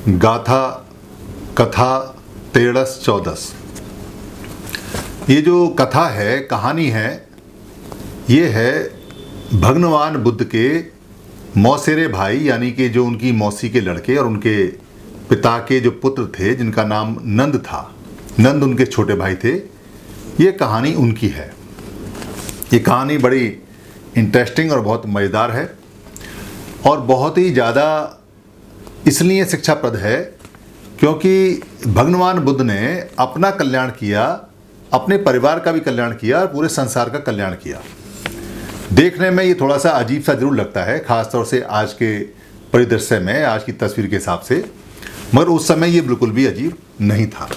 गाथा कथा तेरस चौदस। ये जो कथा है, कहानी है, ये है भगवान बुद्ध के मौसेरे भाई यानी कि जो उनकी मौसी के लड़के और उनके पिता के जो पुत्र थे जिनका नाम नंद था। नंद उनके छोटे भाई थे। ये कहानी उनकी है। ये कहानी बड़ी इंटरेस्टिंग और बहुत मज़ेदार है और बहुत ही ज़्यादा इसलिए शिक्षाप्रद है क्योंकि भगवान बुद्ध ने अपना कल्याण किया, अपने परिवार का भी कल्याण किया और पूरे संसार का कल्याण किया। देखने में ये थोड़ा सा अजीब सा जरूर लगता है, ख़ासतौर से आज के परिदृश्य में, आज की तस्वीर के हिसाब से, मगर उस समय ये बिल्कुल भी अजीब नहीं था।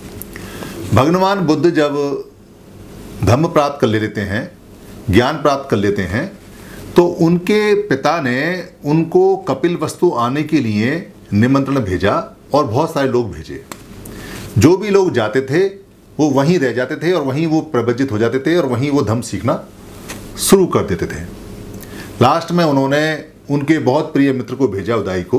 भगवान बुद्ध जब धम्म प्राप्त कर लेते हैं, ज्ञान प्राप्त कर लेते हैं, तो उनके पिता ने उनको कपिलवस्तु आने के लिए निमंत्रण भेजा और बहुत सारे लोग भेजे। जो भी लोग जाते थे वो वहीं रह जाते थे और वहीं वो प्रवज्जित हो जाते थे और वहीं वो धम्म सीखना शुरू कर देते थे। लास्ट में उन्होंने उनके बहुत प्रिय मित्र को भेजा, उदाई को,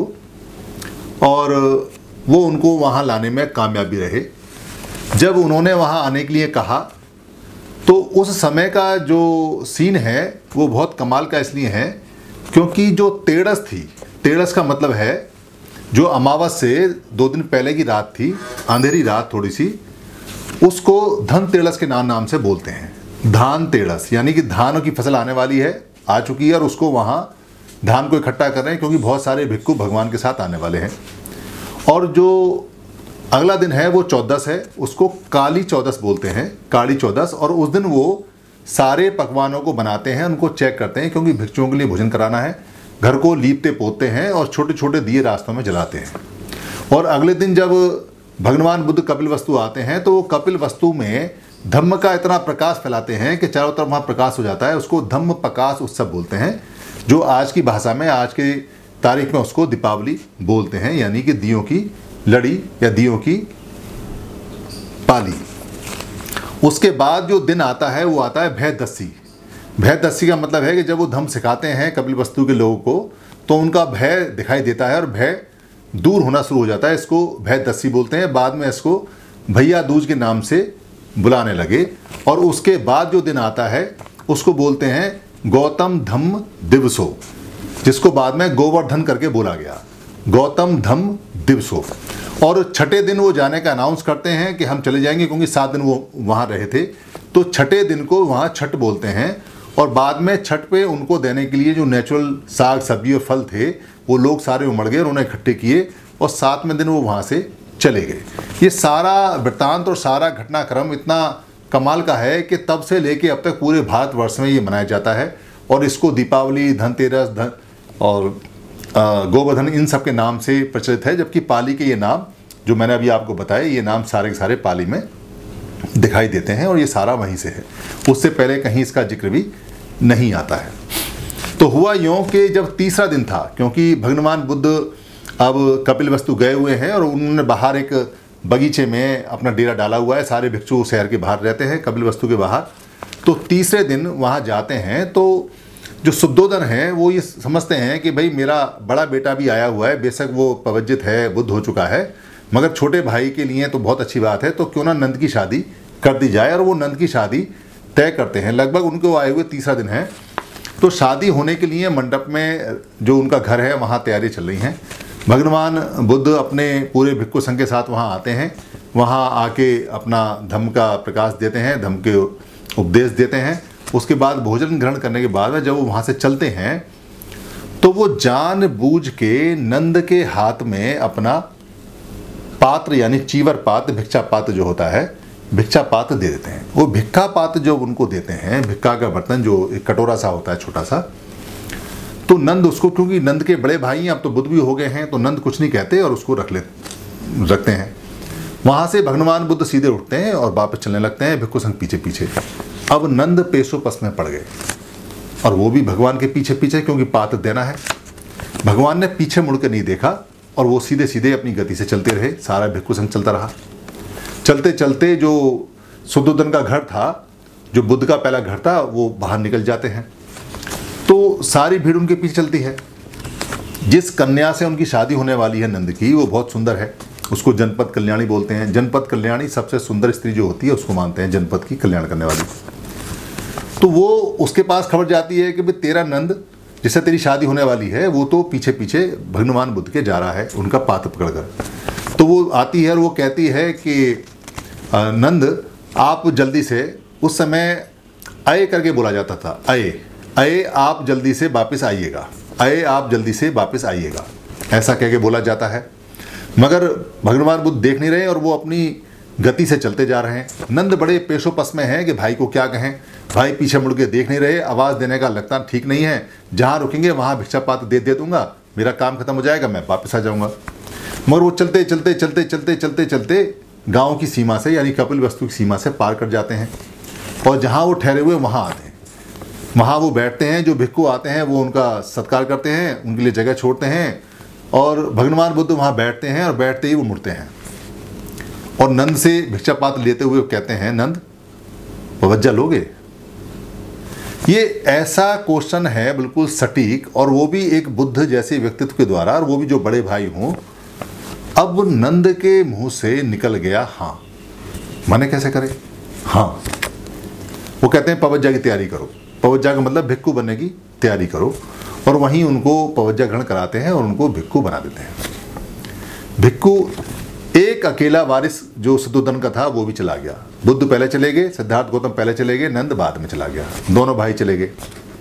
और वो उनको वहाँ लाने में कामयाब भी रहे। जब उन्होंने वहाँ आने के लिए कहा तो उस समय का जो सीन है वो बहुत कमाल का इसलिए है क्योंकि जो तेरस थी, तेरस का मतलब है जो अमावस से 2 दिन पहले की रात थी, अंधेरी रात थोड़ी सी, उसको धन तेरस के नाम से बोलते हैं। धान तेरस यानी कि धान की फसल आने वाली है, आ चुकी है और उसको वहाँ धान को इकट्ठा कर रहे हैं क्योंकि बहुत सारे भिक्खु भगवान के साथ आने वाले हैं। और जो अगला दिन है वो चौदस है, उसको काली चौदस बोलते हैं, काली चौदस। और उस दिन वो सारे पकवानों को बनाते हैं, उनको चेक करते हैं क्योंकि भिक्षुओं के लिए भोजन कराना है, घर को लीपते पोतते हैं और छोटे छोटे दिए रास्तों में जलाते हैं। और अगले दिन जब भगवान बुद्ध कपिलवस्तु आते हैं तो वो कपिलवस्तु में धम्म का इतना प्रकाश फैलाते हैं कि चारों तरफ वहाँ प्रकाश हो जाता है। उसको धम्म प्रकाश उत्सव बोलते हैं, जो आज की भाषा में, आज के तारीख में उसको दीपावली बोलते हैं, यानी कि दियों की लड़ी या दियों की पाली। उसके बाद जो दिन आता है वो आता है भयदस्सी। भयदस्सी का मतलब है कि जब वो धम्म सिखाते हैं कपिलवस्तु के लोगों को तो उनका भय दिखाई देता है और भय दूर होना शुरू हो जाता है। इसको भयदस्सी बोलते हैं। बाद में इसको भैया दूज के नाम से बुलाने लगे। और उसके बाद जो दिन आता है उसको बोलते हैं गौतम धम्म दिवसो, जिसको बाद में गोवर्धन करके बोला गया, गौतम धम्म दिवसो। और छठे दिन वो जाने का अनाउंस करते हैं कि हम चले जाएंगे क्योंकि 7 दिन वो वहाँ रहे थे, तो छठे दिन को वहाँ छठ बोलते हैं। और बाद में छठ पे उनको देने के लिए जो नेचुरल साग सब्जी और फल थे वो लोग सारे उमड़ गए और उन्हें इकट्ठे किए और 7वें दिन वो वहाँ से चले गए। ये सारा वृत्तांत और सारा घटनाक्रम इतना कमाल का है कि तब से लेके अब तक पूरे भारतवर्ष में ये मनाया जाता है और इसको दीपावली, धनतेरस और गोवर्धन इन सब के नाम से प्रचलित है। जबकि पाली के ये नाम जो मैंने अभी आपको बताया, ये नाम सारे के सारे पाली में दिखाई देते हैं और ये सारा वहीं से है, उससे पहले कहीं इसका जिक्र भी नहीं आता है। तो हुआ यूँ कि जब तीसरा दिन था, क्योंकि भगवान बुद्ध अब कपिलवस्तु गए हुए हैं और उन्होंने बाहर एक बगीचे में अपना डेरा डाला हुआ है, सारे भिक्षु शहर के बाहर रहते हैं कपिलवस्तु के बाहर। तो तीसरे दिन वहाँ जाते हैं तो जो शुद्धोदन है वो ये समझते हैं कि भाई मेरा बड़ा बेटा भी आया हुआ है, बेशक वो प्रवज्जित है, बुद्ध हो चुका है, मगर छोटे भाई के लिए तो बहुत अच्छी बात है, तो क्यों ना नंद की शादी कर दी जाए। और वो नंद की शादी तय करते हैं। लगभग उनको आए हुए तीसरा दिन है, तो शादी होने के लिए मंडप में जो उनका घर है वहाँ तैयारी चल रही हैं। भगवान बुद्ध अपने पूरे भिक्षु संघ के साथ वहाँ आते हैं, वहाँ आके अपना धम्म का प्रकाश देते हैं, धम्म के उपदेश देते हैं। उसके बाद भोजन ग्रहण करने के बाद में जब वो वहाँ से चलते हैं तो वो जानबूझ के नंद के हाथ में अपना पात्र यानी चीवर पात्र, भिक्षा पात्र जो होता है, भिक्षा पात्र दे देते हैं। वो भिक्खा पात्र जो उनको देते हैं, भिक्खा का बर्तन जो एक कटोरा सा होता है छोटा सा, तो नंद उसको, क्योंकि नंद के बड़े भाई हैं, अब तो बुद्ध भी हो गए हैं, तो नंद कुछ नहीं कहते और उसको रखते हैं। वहाँ से भगवान बुद्ध सीधे उठते हैं और वापस चलने लगते हैं, भिक्षु संघ पीछे पीछे। अब नंद पेशोपस में पड़ गए और वो भी भगवान के पीछे पीछे, क्योंकि पात्र देना है। भगवान ने पीछे मुड़ के नहीं देखा और वो सीधे सीधे अपनी गति से चलते रहे। सारा भिक्षु संघ चलता रहा। चलते चलते जो शुद्धोदन का घर था, जो बुद्ध का पहला घर था, वो बाहर निकल जाते हैं। तो सारी भीड़ उनके पीछे चलती है। जिस कन्या से उनकी शादी होने वाली है नंद की, वो बहुत सुंदर है, उसको जनपद कल्याणी बोलते हैं। जनपद कल्याणी सबसे सुंदर स्त्री जो होती है उसको मानते हैं जनपद की कल्याण करने वाली। तो वो उसके पास खबर जाती है कि भाई तेरा नंद जिससे तेरी शादी होने वाली है वो तो पीछे पीछे भगवान बुद्ध के जा रहा है, उनका पात पकड़कर। तो वो आती है और वो कहती है कि नंद आप जल्दी से, उस समय अये करके बोला जाता था, अये आप जल्दी से वापस आइएगा, अये आप जल्दी से वापस आइएगा, ऐसा कह के बोला जाता है। मगर भगवान बुद्ध देख नहीं रहे और वो अपनी गति से चलते जा रहे हैं। नंद बड़े पेशोपस में हैं कि भाई को क्या कहें। भाई पीछे मुड़ के देख नहीं रहे, आवाज़ देने का लगता ठीक नहीं है, जहाँ रुकेंगे वहाँ भिक्षा पात्र दे दूंगा, मेरा काम खत्म हो जाएगा, मैं वापस आ जाऊँगा। मगर वो चलते चलते चलते चलते चलते चलते गाँव की सीमा से, यानी कपिलवस्तु की सीमा से पार कर जाते हैं और जहाँ वो ठहरे हुए वहाँ आते हैं। वहाँ वो बैठते हैं, जो भिक्खु आते हैं वो उनका सत्कार करते हैं, उनके लिए जगह छोड़ते हैं और भगवान बुद्ध वहाँ बैठते हैं और बैठते ही वो मुड़ते हैं और नंद से भिक्षा पात्र लेते हुए कहते हैं, नंद पवज्जा लोगे? ये ऐसा क्वेश्चन है बिल्कुल सटीक, और वो भी एक बुद्ध जैसे व्यक्तित्व के द्वारा, और वो भी जो बड़े भाई हों। अब नंद के मुंह से निकल गया हाँ। माने कैसे करे? हाँ। वो कहते हैं पवज्जा की तैयारी करो। पवज्जा का मतलब भिक्खु बनने की तैयारी करो, और वहीं उनको पवज्जा ग्रहण कराते हैं और उनको भिक्खु बना देते हैं। भिक्खु एक अकेला वारिस जो शुद्धोधन का था वो भी चला गया। बुद्ध पहले चले गए, सिद्धार्थ गौतम पहले चले गए, नंद बाद में चला गया, दोनों भाई चले गए।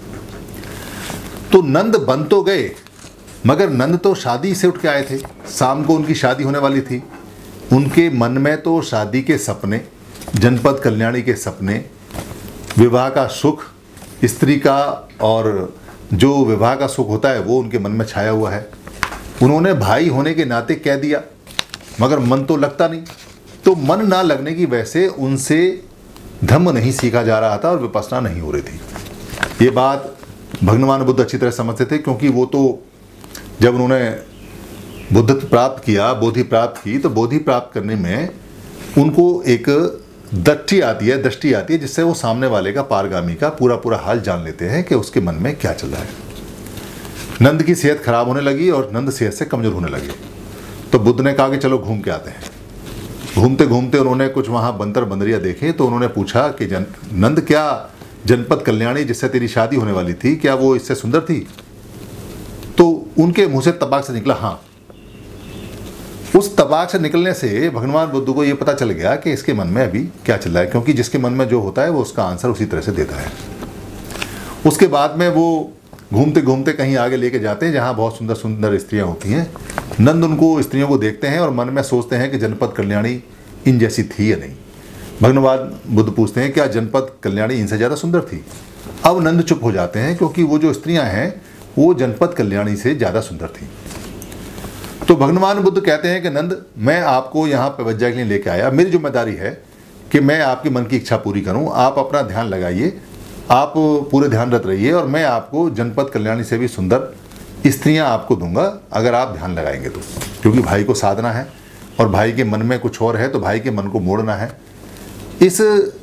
तो नंद बन तो गए, मगर नंद तो शादी से उठ के आए थे, शाम को उनकी शादी होने वाली थी। उनके मन में तो शादी के सपने, जनपद कल्याणी के सपने, विवाह का सुख, स्त्री का, और जो विवाह का सुख होता है वो उनके मन में छाया हुआ है। उन्होंने भाई होने के नाते कह दिया, मगर मन तो लगता नहीं। तो मन ना लगने की वजह से उनसे धम्म नहीं सीखा जा रहा था और विपश्यना नहीं हो रही थी। ये बात भगवान बुद्ध अच्छी तरह समझते थे, क्योंकि वो तो जब उन्होंने बुद्धत्व प्राप्त किया, बोधि प्राप्त की, तो बोधि प्राप्त करने में उनको एक दृष्टि आती है जिससे वो सामने वाले का, पारगामी का पूरा हाल जान लेते हैं कि उसके मन में क्या चल रहा है। नंद की सेहत खराब होने लगी और नंद सेहत से कमजोर होने लगे। तो बुद्ध ने कहा कि चलो घूम के आते हैं। घूमते घूमते उन्होंने कुछ वहाँ बंतर बंदरिया देखे, तो उन्होंने पूछा कि नंद, क्या जनपद कल्याणी जिससे तेरी शादी होने वाली थी, क्या वो इससे सुंदर थी? तो उनके मुंह से तबाक से निकला हाँ। उस तबाक से निकलने से भगवान बुद्ध को ये पता चल गया कि इसके मन में अभी क्या चल रहा है, क्योंकि जिसके मन में जो होता है वो उसका आंसर उसी तरह से देता है। उसके बाद में वो घूमते घूमते कहीं आगे लेके जाते हैं जहाँ बहुत सुंदर सुंदर स्त्रियाँ होती हैं। नंद उनको स्त्रियों को देखते हैं और मन में सोचते हैं कि जनपद कल्याणी इन जैसी थी या नहीं। भगवान बुद्ध पूछते हैं क्या जनपद कल्याणी इनसे ज़्यादा सुंदर थी? अब नंद चुप हो जाते हैं, क्योंकि वो जो स्त्रियाँ हैं वो जनपद कल्याणी से ज़्यादा सुंदर थी। तो भगवान बुद्ध कहते हैं कि नंद, मैं आपको यहाँ पवज्जा के लिए लेके आया, मेरी जिम्मेदारी है कि मैं आपके मन की इच्छा पूरी करूँ। आप अपना ध्यान लगाइए, आप पूरे ध्यानरत रहिए, और मैं आपको जनपद कल्याणी से भी सुंदर स्त्रियाँ आपको दूंगा अगर आप ध्यान लगाएंगे तो। क्योंकि भाई को साधना है और भाई के मन में कुछ और है, तो भाई के मन को मोड़ना है। इस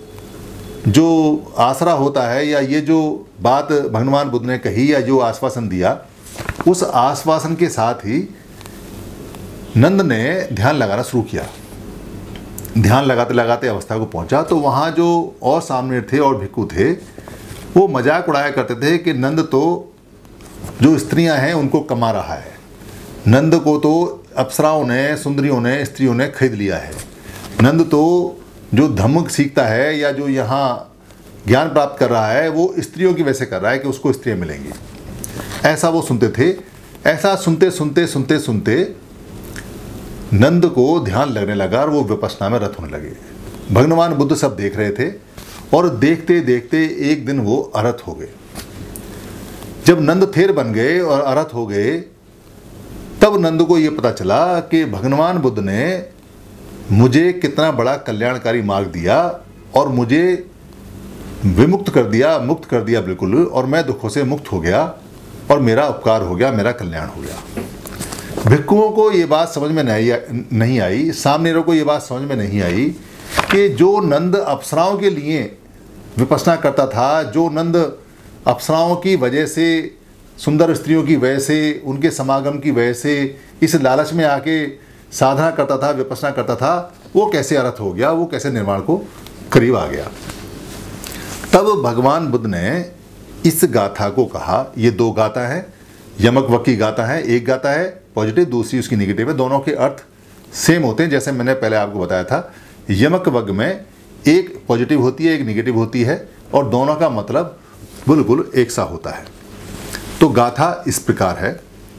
जो आसरा होता है, या ये जो बात भगवान बुद्ध ने कही, या जो आश्वासन दिया, उस आश्वासन के साथ ही नंद ने ध्यान लगाना शुरू किया। ध्यान लगाते लगाते अवस्था को पहुंचा, तो वहाँ जो और सामने थे और भिक्खु थे, वो मजाक उड़ाया करते थे कि नंद तो जो स्त्रियां हैं उनको कमा रहा है, नंद को तो अप्सराओं ने, सुंदरियों ने, स्त्रियों ने खरीद लिया है, नंद तो जो धम्म सीखता है या जो यहाँ ज्ञान प्राप्त कर रहा है वो स्त्रियों की वजह से कर रहा है कि उसको स्त्रियाँ मिलेंगी। ऐसा वो सुनते थे। ऐसा सुनते सुनते सुनते सुनते नंद को ध्यान लगने लगा और वो विपश्यना में रत होने लगे। भगवान बुद्ध सब देख रहे थे और देखते देखते एक दिन वो अरहत हो गए। जब नंद थेर बन गए और अरहत हो गए, तब नंद को ये पता चला कि भगवान बुद्ध ने मुझे कितना बड़ा कल्याणकारी मार्ग दिया और मुझे विमुक्त कर दिया, मुक्त कर दिया बिल्कुल, और मैं दुखों से मुक्त हो गया और मेरा उपकार हो गया, मेरा कल्याण हो गया। भिक्खुओं को ये बात समझ में नहीं आई, सामनेरों को ये बात समझ में नहीं आई कि जो नंद अप्सराओं के लिए विपश्यना करता था, जो नंद अप्सराओं की वजह से सुंदर स्त्रियों की वजह से, उनके समागम की वजह से इस लालच में आके साधना करता था, विपස්සना करता था, वो कैसे अर्थ हो गया, वो कैसे निर्वाण को करीब आ गया। तब भगवान बुद्ध ने इस गाथा को कहा, ये दो गाथा है, यमक वक की गाथा है, एक गाथा है पॉजिटिव, दूसरी उसकी नेगेटिव है, दोनों के अर्थ सेम होते हैं। जैसे मैंने पहले आपको बताया था, यमक वग में एक पॉजिटिव होती है, एक नेगेटिव होती है, और दोनों का मतलब बिल्कुल एक सा होता है। तो गाथा इस प्रकार है,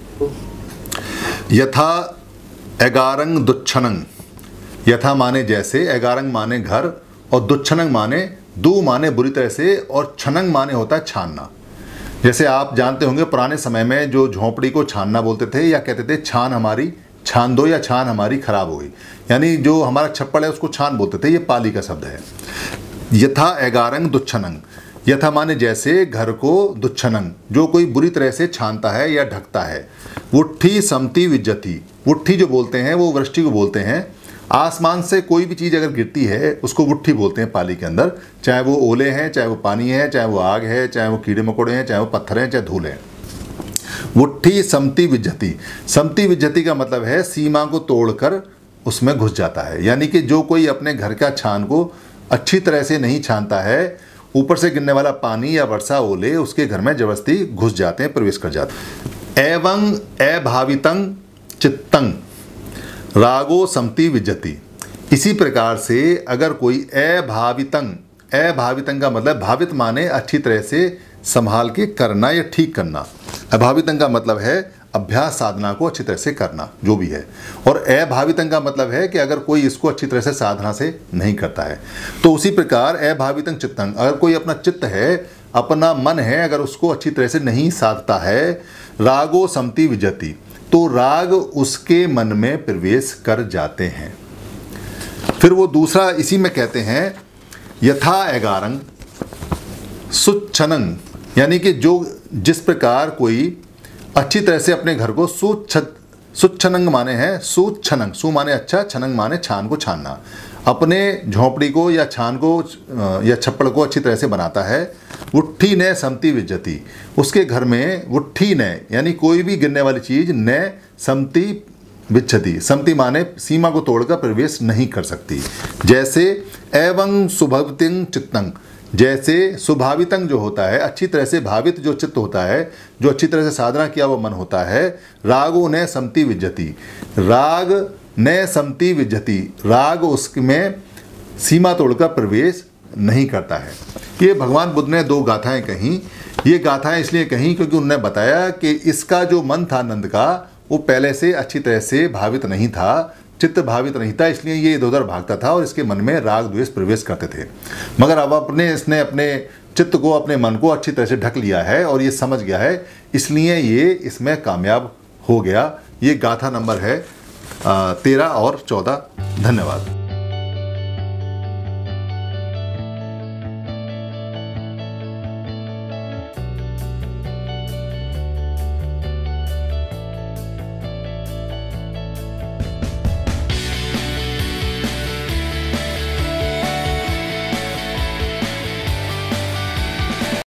यथा एगारंग दुच्छनंग, यथा माने जैसे, एगारंग माने घर, और दुच्छनंग माने दू माने बुरी तरह से, और छनंग माने होता है छानना। जैसे आप जानते होंगे पुराने समय में जो झोंपड़ी को छानना बोलते थे, या कहते थे छान हमारी छान दो, या छान हमारी खराब हो गई, यानी जो हमारा छप्पड़ है उसको छान बोलते थे, ये पाली का शब्द है। यथा एगारंग दुच्छनंग, यथा माने जैसे, घर को, दुच्छनंग जो कोई बुरी तरह से छानता है या ढकता है। वुट्ठी समति विज्जति, वुट्ठी जो बोलते हैं वो वृष्टि को बोलते हैं। आसमान से कोई भी चीज़ अगर गिरती है उसको वुट्ठी बोलते हैं पाली के अंदर, चाहे वो ओले हैं, चाहे वो पानी है, चाहे वो आग है, चाहे वो कीड़े मकोड़े हैं, चाहे वो पत्थर हैं, चाहे धूल है। वुट्ठी समति विज्जति, समति विज्जति का मतलब है सीमा को तोड़कर उसमें घुस जाता है, यानी कि जो कोई अपने घर का छान को अच्छी तरह से नहीं छानता है, ऊपर से गिरने वाला पानी या वर्षा ओले उसके घर में जबरदस्ती घुस जाते हैं, प्रवेश कर जाते हैं। एवं अभावितं चित्तं रागो समति विज्जति, इसी प्रकार से अगर कोई अभावितं, अभावितं का मतलब भावित माने अच्छी तरह से संभाल के करना या ठीक करना, अभावितं का मतलब है अभ्यास साधना को अच्छी तरह से करना जो भी है, और अभावितं का मतलब है कि अगर कोई इसको अच्छी तरह से साधना से नहीं करता है। तो उसी प्रकार अभावितं चित्तं, अगर कोई अपना चित्त है, अपना मन है, अगर उसको अच्छी तरह से नहीं साधता है, रागो समति विज्जति, तो राग उसके मन में प्रवेश कर जाते हैं। फिर वो दूसरा इसी में कहते हैं, यथा एगारंग सुच्छनंग, यानी कि जो जिस प्रकार कोई अच्छी तरह से अपने घर को सुच्छनंग माने हैं, सुच्छनंग, सु माने अच्छा, छनंग माने छान को छानना, अपने झोंपड़ी को या छान को या छप्पड़ को अच्छी तरह से बनाता है। वुट्ठी ने समति विज्जति, उसके घर में वुट्ठी ने यानी कोई भी गिरने वाली चीज़ ने समति विच्छति, समति माने सीमा को तोड़कर प्रवेश नहीं कर सकती। जैसे एवं सुभवतिं चित्तं, जैसे सुभावितं जो होता है, अच्छी तरह से भावित जो चित्त होता है, जो अच्छी तरह से साधना किया वो मन होता है, रागो ने समति विज्जति, राग ने समति विज्जति, राग उसमें सीमा तोड़कर प्रवेश नहीं करता है। ये भगवान बुद्ध ने दो गाथाएं कहीं। ये गाथाएं इसलिए कहीं क्योंकि उन्होंने बताया कि इसका जो मन था नंद का, वो पहले से अच्छी तरह से भावित नहीं था, चित्त भावित नहीं था, इसलिए ये इधर उधर भागता था और इसके मन में राग द्वेष प्रवेश करते थे। मगर अब इसने अपने चित्त को, अपने मन को अच्छी तरह से ढक लिया है और ये समझ गया है, इसलिए ये इसमें कामयाब हो गया। ये गाथा नंबर है 13 और 14। धन्यवाद।